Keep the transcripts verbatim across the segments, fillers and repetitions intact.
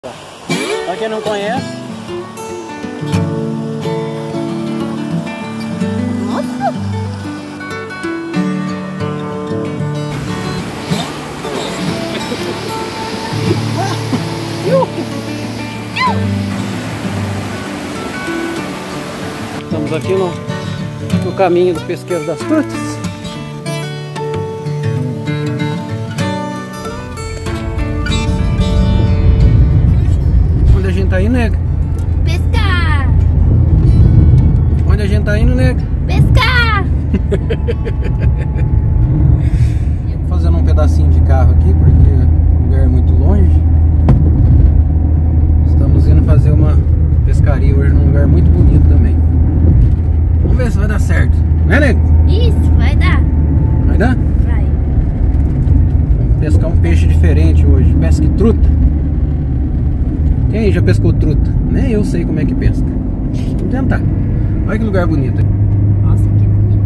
Pra quem não conhece, nossa! estamos aqui no, no caminho do pesqueiro das trutas. Onde a gente tá indo, nega? Pescar! Onde a gente tá indo, nega? Pescar! Fazendo um pedacinho de carro aqui porque o lugar é muito longe. Estamos indo fazer uma pescaria hoje num lugar muito bonito também. Vamos ver se vai dar certo, né, nego? Isso, vai dar. Vai dar? Vai. Vamos pescar um peixe diferente hoje. Pesca truta. Quem aí já pescou truta? Nem eu sei como é que pesca. Vamos tentar. Olha que lugar bonito. Nossa, que bonito.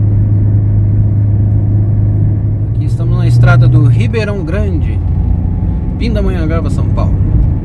Aqui estamos na estrada do Ribeirão Grande, Pindamonhangaba, São Paulo.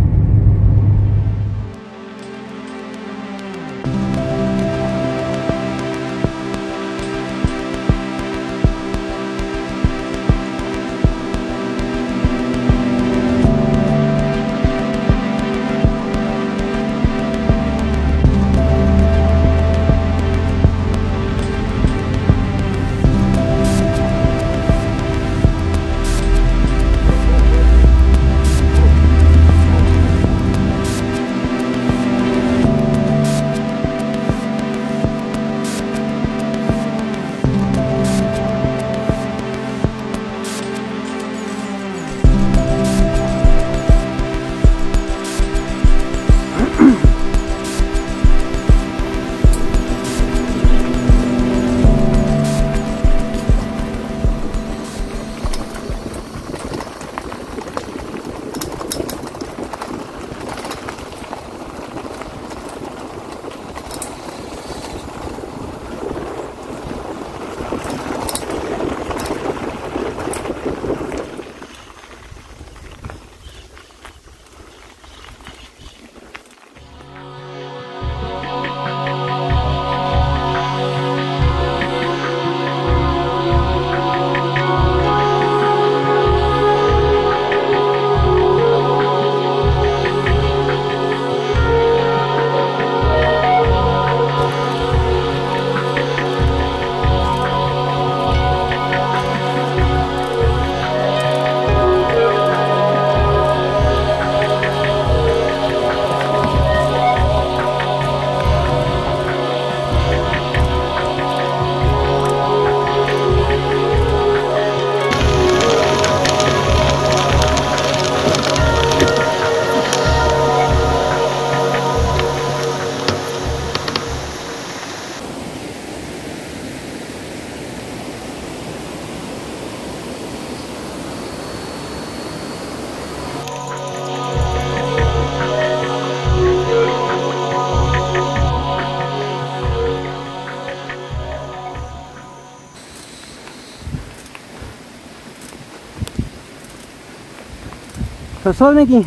Cansou, neguinho?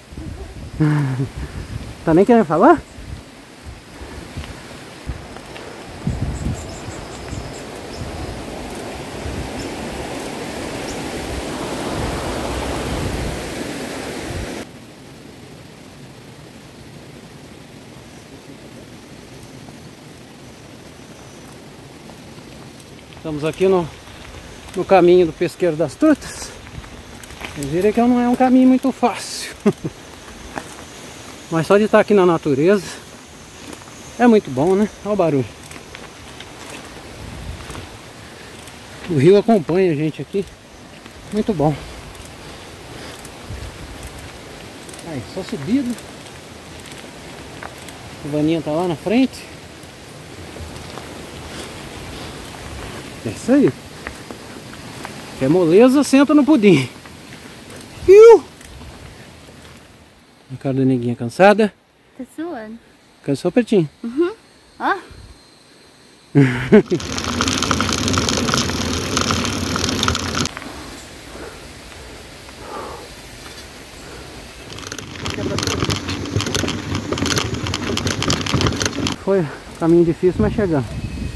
Tá nem querendo falar? Estamos aqui no, no caminho do pesqueiro das trutas. Vocês viram que não é um caminho muito fácil. Mas só de estar aqui na natureza é muito bom, né? Olha o barulho. O rio acompanha a gente aqui. Muito bom. Aí, só subida. O vaninha tá lá na frente. É isso aí. Quer moleza, senta no pudim. Iu! A cara da neguinha cansada. Tá suando. Cansou, Pertinho? Uhum. Ó. Quebra tudo. foi caminho difícil, mas chegamos.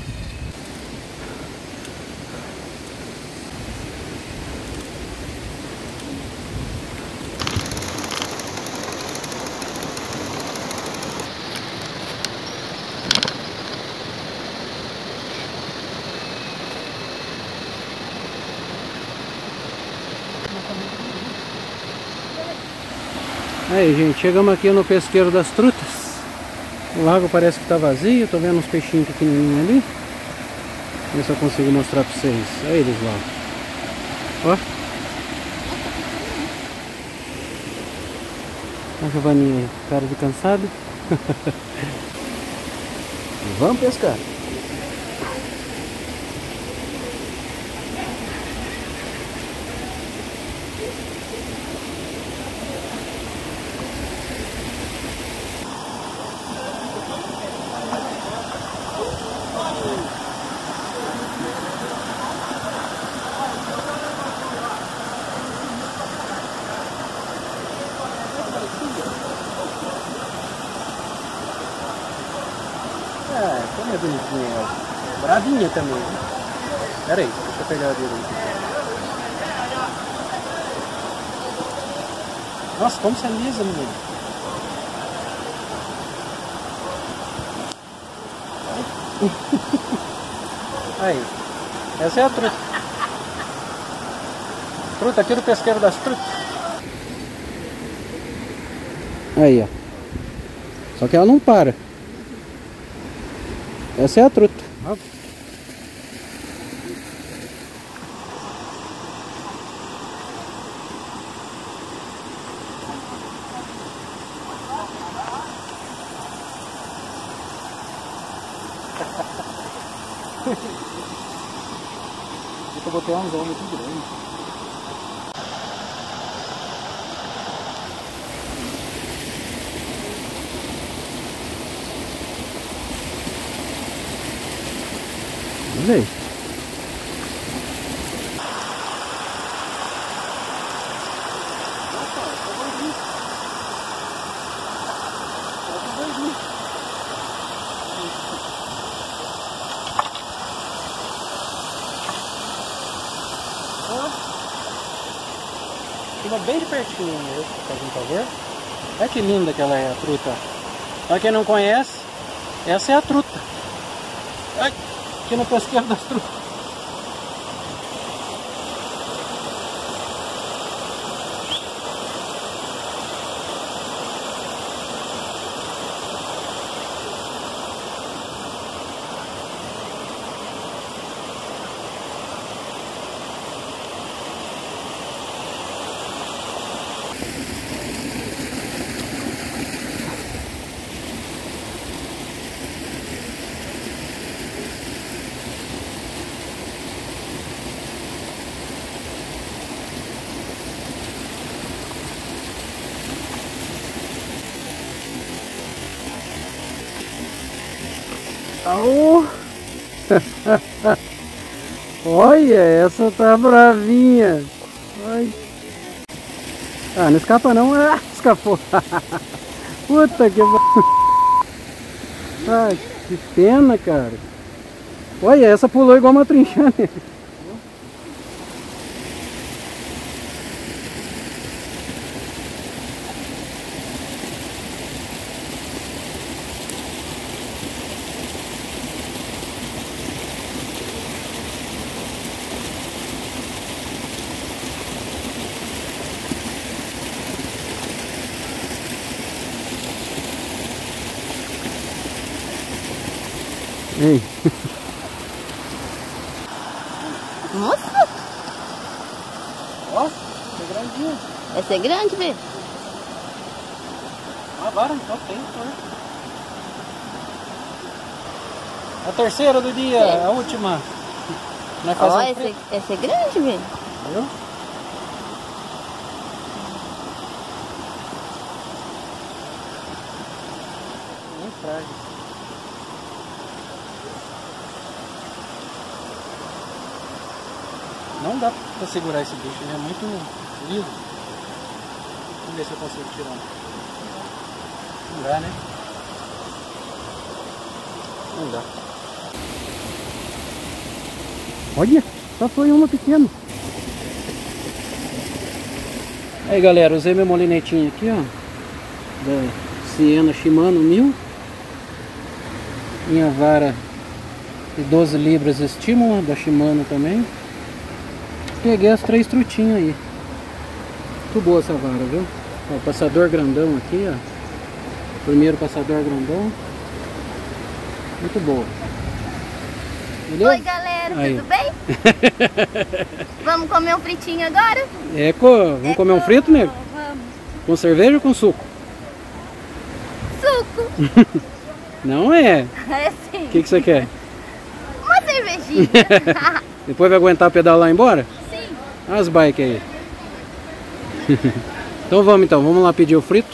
Aí, gente, chegamos aqui no pesqueiro das trutas. O lago parece que tá vazio. Tô vendo uns peixinhos pequenininhos ali. Ver se eu consigo mostrar pra vocês. Olha eles lá. Ó. A Giovaninha aí, cara de cansado. Vamos pescar. É, como é bonitinha ela. Bravinha também, né? Pera aí, deixa eu pegar a direita. Nossa, como você é lisa, menino. Aí, essa é a truta. Truta aqui do pesqueiro das trutas. Aí, ó. Só que ela não para. Essa é a truta. Ó. Eu botei um anzol muito grande. Vamos ver. Fica bem de pertinho, né? Faz um favor. Olha que linda que ela é, a truta. Pra quem não conhece, essa é a truta. Ai, aqui no pesqueiro das trutas. Oh. Olha, essa tá bravinha. Ai. Ah, não escapa não. Ah, escapou. Puta que... Ah, que pena, cara. Olha, essa pulou igual uma trinchana. Ei. Nossa! Ó, essa é grandinha. Essa é grande, vê? Agora então tem, né? A terceira do dia, Sim. a última. Ó, essa, essa é grande, vê? Viu? Bem frágil. Não dá pra segurar esse bicho, ele é muito liso. Vamos ver se eu consigo tirar. Não dá, né? Não dá. Olha, só foi uma pequena. Aí galera, usei minha molinetinha aqui, ó, da Siena Shimano mil. Minha vara de doze libras Estímula, da Shimano também. Peguei as três trutinhas aí. Muito boa essa vara, viu? Ó, passador grandão aqui, ó. Primeiro passador grandão. Muito boa. Beleza? Oi galera, aí. Tudo bem? Vamos comer um fritinho agora? É, co... vamos é comer co... um frito, nego? Vamos. Com cerveja ou com suco? Suco. Não é? É sim. O que, que você quer? Uma cervejinha. Depois vai aguentar pedalar lá embora? Sim. As bikes aí. Então vamos então, vamos lá pedir o frito.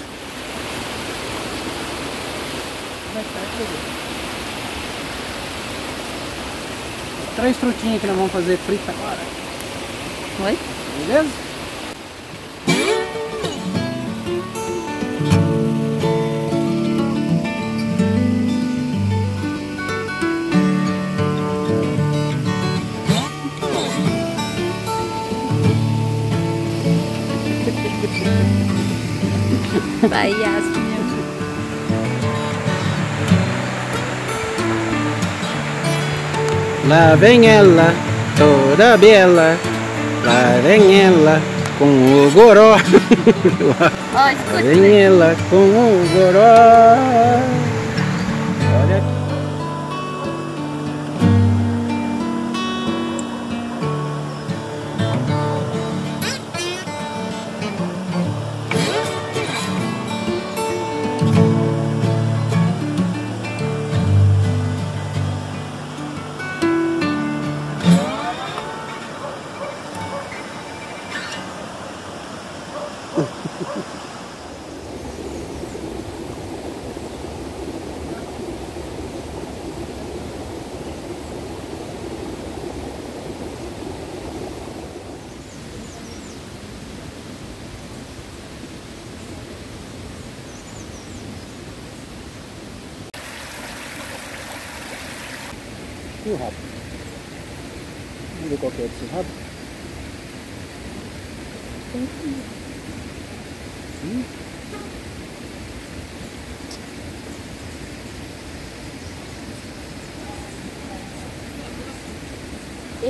Três frutinhas que nós vamos fazer frita agora. Oi? Beleza? Vai, Yasmin. Lá vem ela, toda bela. Lá vem ela com o goró. Ó, escuta. Lá vem ela com o goró. Olha aqui. E o rabo? Vamos ver qual que é esse rabo? Hum. E?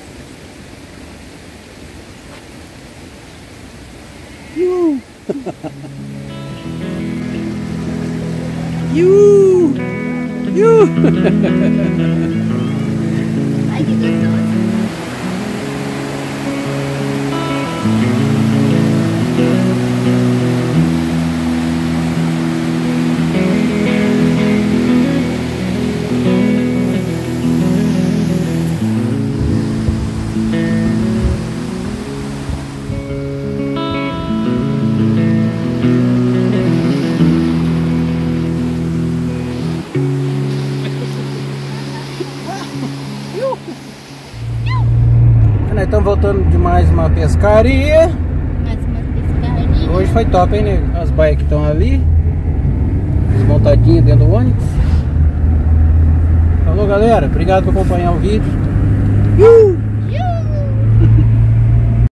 Iu! Iu! Iu! Ai, que gostoso. Nós estamos voltando de mais uma pescaria. Mais uma pescaria. Hoje foi top, hein, nego? As bikes estão ali, desmontadinhas dentro do ônibus. Falou, galera. Obrigado por acompanhar o vídeo. Uh!